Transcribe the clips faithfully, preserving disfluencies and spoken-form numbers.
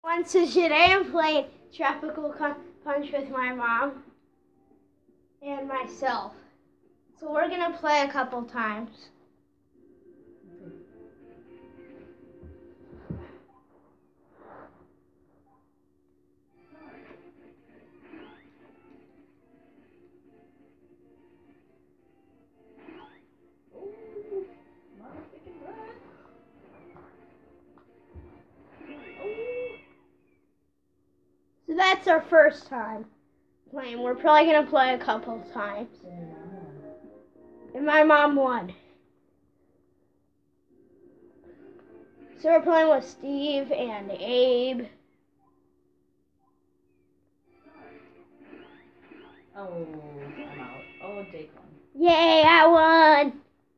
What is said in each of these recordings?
Once today I'm playing Tropical Punch with my mom and myself. So we're gonna play a couple times. So that's our first time playing. We're probably gonna play a couple times. And my mom won. So we're playing with Steve and Abe. Oh, I'm out. Oh, Jake won. Yay, I won!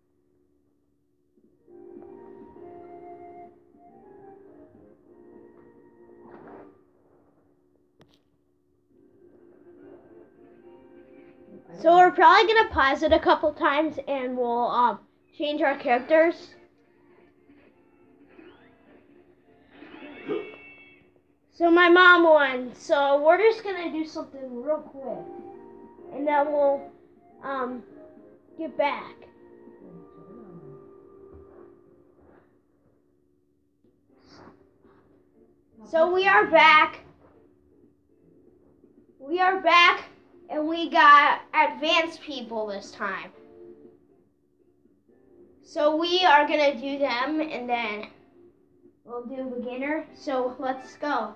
So we're probably gonna pause it a couple times and we'll um change our characters. So my mom won. So we're just gonna do something real quick, and then we'll um get back. So we are back. We are back, and we got advanced people this time. So we are gonna do them, and then we'll do beginner. So let's go.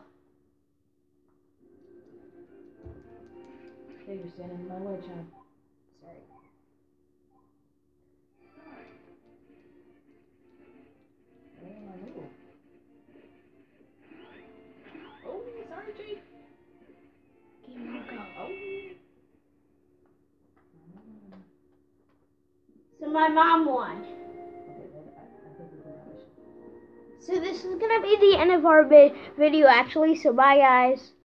Okay, you're standing in my way, Chad. Sorry. Oh, sorry, Jake. Game will go. Oh. So my mom won. Okay, I, I think we can finish. So this is gonna be the end of our vi video, actually. So bye, guys.